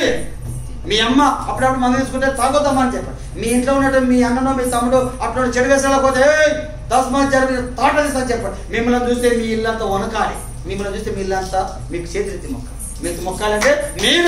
మీ అమ్మ అప్పుడప్పుడు మందు తీసుకుంటే తాగొద్దామని చెప్పండి. మీ ఇంట్లో ఉన్నట్టు మీ అన్ననో మీ తమ్ముడు అప్పుడు చెడు వేసేలాకపోతే 10 మంది జరిగిన తోట తీసని చెప్పండి. మిమ్మల్ని చూస్తే మీ ఇల్లంతా వనకాలి, మిమ్మల్ని చూస్తే మీ ఇల్లంతా మీకు చేతులెత్తి మొక్క. మీకు మొక్కాలంటే మీరు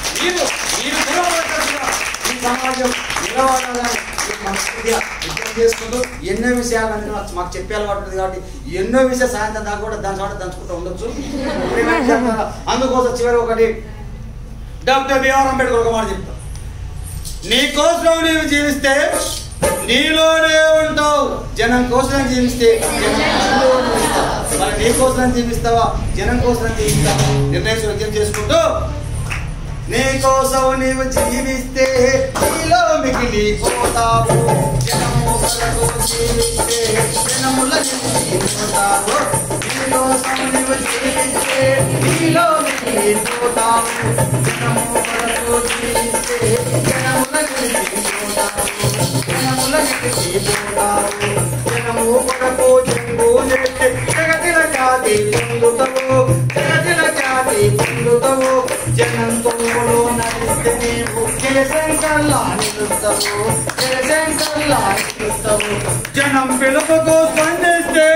ఈ సమాజం నిలబడాలని మనస్ఫూర్తిగా విజ్ఞప్తి చేసుకుంటూ ఎన్నో విషయాలు అంటే మాకు చెప్పే అలవాటు ఉంటుంది కాబట్టి ఎన్నో విషయాలు సాయంత్రం దాకా కూడా దాని చోట దంచుకుంటూ ఉండొచ్చు. అందుకోసం చివరి ఒకటి డాక్టర్ బిఆర్ అంబేద్కర్ ఒక మాట చెప్తాను, నీ కోసం నీవు జీవిస్తే నీలోనే ఉంటావు, జనం కోసం జీవిస్తే మరి నీ కోసం జీవిస్తావా జనం కోసం జీవిస్తావా నిర్ణయం వ్యక్తం చేసుకుంటూ నీ కోసం నీవు జీవిస్తే నీలో మిగిలిపోతావు, జనము కొరకు జీవిస్తే జనముల నిలిచిపోతావు, నీ కోసం నీవు జీవిస్తే నీలో మిగిలిపోతావు, జనము కొరకు జీవిస్తే జనముల నిలిచిపోతావు, జనముల నిలిచిపోతావు, జనము కొరకు చెంగు నెట్టి జగతిల జాతి పొందుతావు, జగతిల జాతి పొందుతావు, జనంతో నడిస్తే నీవు జయశంకర్లా నిలుస్తావు, జయశంకర్లా నిలుస్తావు, జనం పిలుపుకు స్పందిస్తే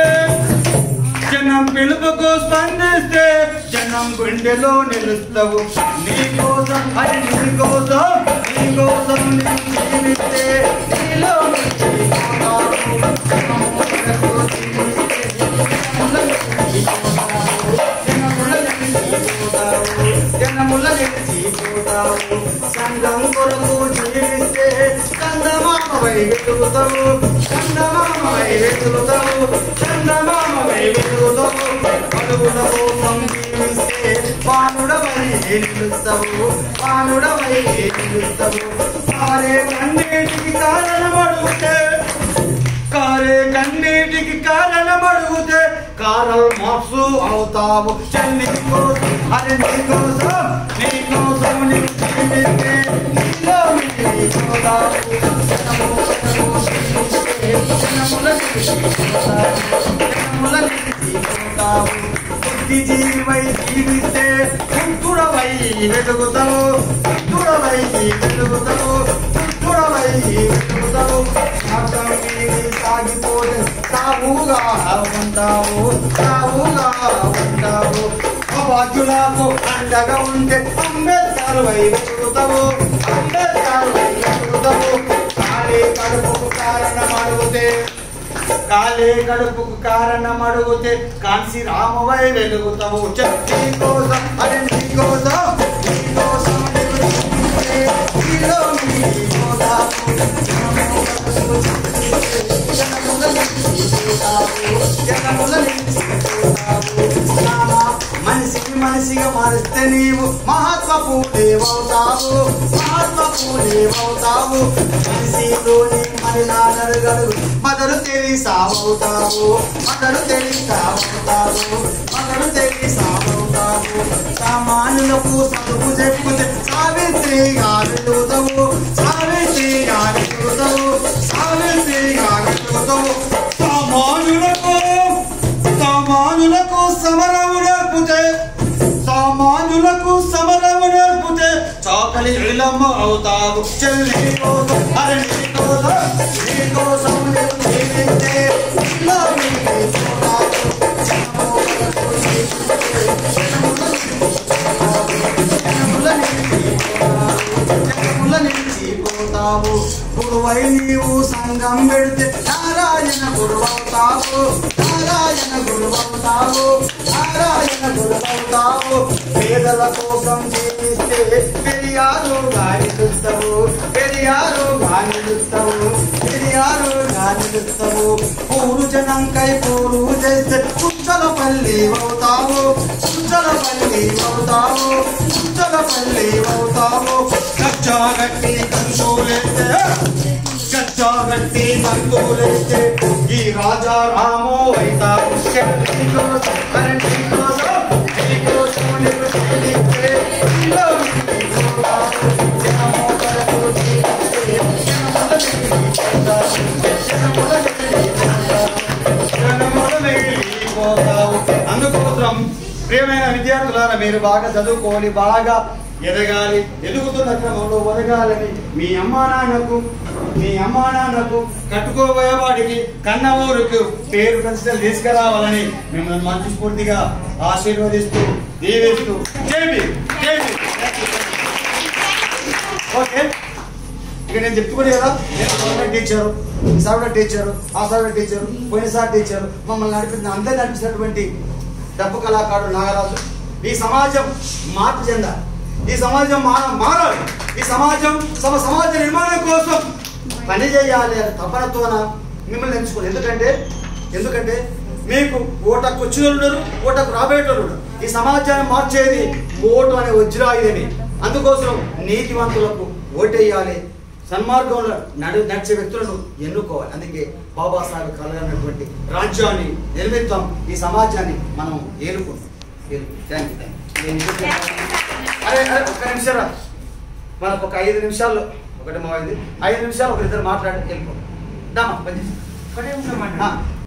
జనం పిలుపుకు స్పందిస్తే జనం గుండెలో నిలుస్తావు, నీకోసం అది నీకోసం నీకోసం జీవిస్తే నీలో జనముల నిలిచిపోతావు, సంఘం కొరకు జీవిస్తే చందమామవై వెతుకుతావు, చందమామవై వెతుకుతావు, చందమామవై వెతుకుతావు, పలువుల కోసం జీవిస్తే పానుడవై నిలుస్తావు, పానుడవై నిలుస్తావు, కారే కన్నీటికి కారణమడుగుతే కారే కన్నీటికి కారణమడుగుతే కారల్ మార్క్స్ అవుతావు, చెల్లి కోసం అది నీకోసం నీకోసం నీవు జీవిస్తే నీలో మిగిలిపోతావు, జనముల నిలిచిపోతావు, బుద్ధిజీవై జీవిస్తే బుద్ధుడవై వెతుకుతావు, బుద్ధుడవై వెతుకుతావు, బుద్ధుడవై వెతుకుతావు, సాగిపోతే సావుగా ఉంటావు, సావుగా ఉంటావు, అభాగ్యులకు అండగా ఉంటే అంబేద్కర్ వై వెతుకుతావు, అంబేద్కర్ వై వెతుకుతావు, ఖాళీ కడుపుకు కారణం అడిగితే కాలే కడుపుకు కారణం అడిగితే కాంసి రామవై వెలుగుతావు, నీకోసం అది నీకోసం నీకోసం మనిషికి మనిషిగా మారిస్తే నీవు మహాత్మ పూలేవవుతావు, మహాత్మ పూలేవవుతావు, మనిషిలోని మరినాడరుగడు మదరు తెలిసావవుతావు, మదరు తెలిసావవుతావు, మదరు తెలిసావవుతావు, సామాన్యులకు చదువు చెప్పుతే సావిత్రిగా వెలుగుతావు, సావిత్రిగా వెలుగుతావు, సావిత్రిగా వెలుగుతావు, సామాన్యులకు సమరము నేర్పుతే సామాన్యులకు సమరము నేర్పుతే చాకలి ఇళ్ళమ్మ అవుతావు, చెల్లి కోసం అరే నీకోసం నీకోసం జీవిస్తే నిలిచిపోతావు, గురువై నీవు సంఘం పెడితే నారాయణ గురువవుతావు, నారాయణ గురువవుతావు, నారాయణ గురువవుతావు, పేదల కోసం జీవిస్తే పెరియారుగా నిలుస్తావు, పెరియారుగా నిలుస్తావు, పెరియారుగా నిలుస్తావు, పూరు జనంకై పూరు చేస్తే కుంచలపల్లి అవుతావు, కుంచలపల్లి అవుతావు, కుంచలపల్లి అవుతావు, గట్టి కంటూలేస్తే గట్టి కంటూలేస్తే ఈ రాజా రామో అవుతావు, అందుకోసం ప్రియమైన విద్యార్థులారా మీరు బాగా చదువుకోవాలి, బాగా ఎదగాలి, ఎదుగుతున్న క్రమంలో ఒదగాలని మీ అమ్మా నాన్నకు కట్టుకోబోయేవాడికి కన్న ఊరుకు పేరు ప్రతిష్టలు తీసుకురావాలని మిమ్మల్ని మనస్ఫూర్తిగా ఆశీర్వదిస్తూ దీవిస్తూ ఓకే. ఇక నేను చెప్పుకునే కదా, నేను గవర్నమెంట్ టీచరు, సాఫ్ట్వేర్ టీచరు, ఆ సాఫ్ట్వేర్ టీచరు, పోయినసారి టీచరు, మమ్మల్ని అందరినీ నడిపిస్తున్నటువంటి డబ్బు కళాకారుడు నాగరాజు. ఈ సమాజం మార్పు చెందాలి, ఈ సమాజం మారాలి, ఈ సమాజ నిర్మాణం కోసం పని చేయాలి అని తపనతోన మిమ్మల్ని ఎంచుకోండి. ఎందుకంటే మీకు ఓటకు వచ్చిన వాళ్ళు ఉన్నారు, ఓటకు రాబోయేటోళ్ళు ఉన్నారు. ఈ సమాజాన్ని మార్చేది ఓటు అనే వజ్రాయుధమే. అందుకోసం నీతివంతులకు ఓటేయాలి, సన్మార్గంలో నడిచే వ్యక్తులను ఎన్నుకోవాలి. అందుకే బాబాసాహెబ్ కలగనటువంటి రాజ్యాన్ని నిర్మిద్దాం, ఈ సమాజాన్ని మనం ఏలుకుంటాం. అరే ఒక్క నిమిషం రా, మనకు ఒక 5 నిమిషాల్లో ఒకటి 5 నిమిషాలు ఒకరిద్దరు మాట్లాడి వెళ్ళిపోతాం.